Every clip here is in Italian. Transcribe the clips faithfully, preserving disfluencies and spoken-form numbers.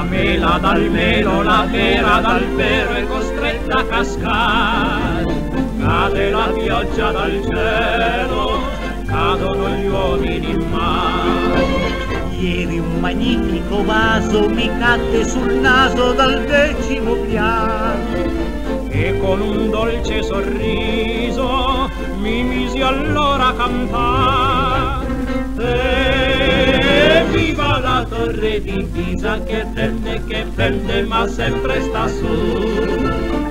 La mela dal melo, la pera dal pero è costretta a cascare. Cade la pioggia dal cielo, cadono gli uomini in mare. Ieri un magnifico vaso mi cadde sul naso dal decimo piano e con un dolce sorriso mi misi allora a cantare. E viva la torre di Pisa che pende, che pende ma sempre sta su.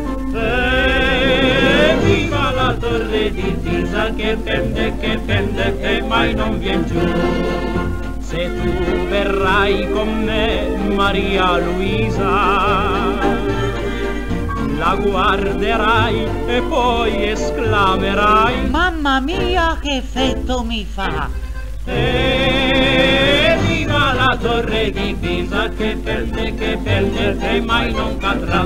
E viva la torre di Pisa che pende, che pende e mai non vien giù. Se tu verrai con me, Maria Luisa, la guarderai e poi esclamerai: mamma mia che effetto mi fa! E viva la torre di Pisa che pende, che pende e mai non cadrà.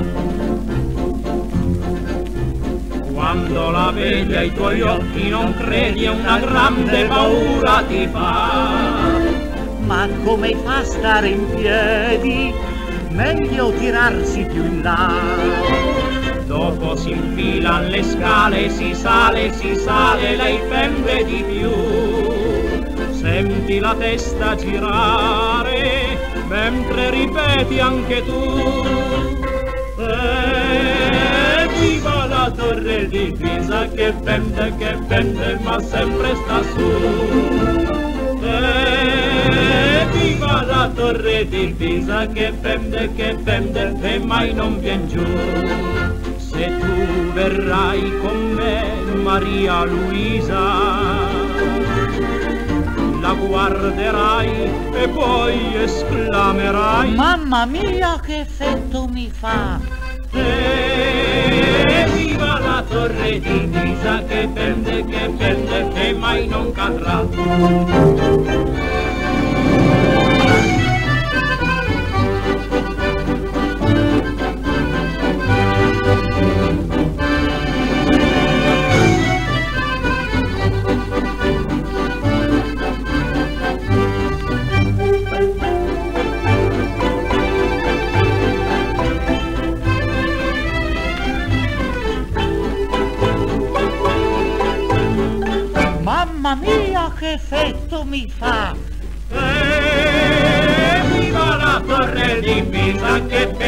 Quando la vedi ai tuoi occhi non credi, è una grande paura ti fa. Ma come fa a stare in piedi? Meglio tirarsi più in là. Dopo si infila alle scale, si sale, si sale, lei pende di più. Senti la testa girare, mentre ripeti anche tu. E viva la torre di Pisa che pende, che pende, ma sempre sta su. E viva la torre di Pisa che pende, che pende e mai non vien giù. Se tu verrai con me, Maria Luisa, la guarderai e poi esclamerai: mamma mia che effetto mi fa! E viva la torre di Pisa che pende, che pende e mai non cadrà. Mamma mia che effetto mi fa! E viva la torre di Pisa che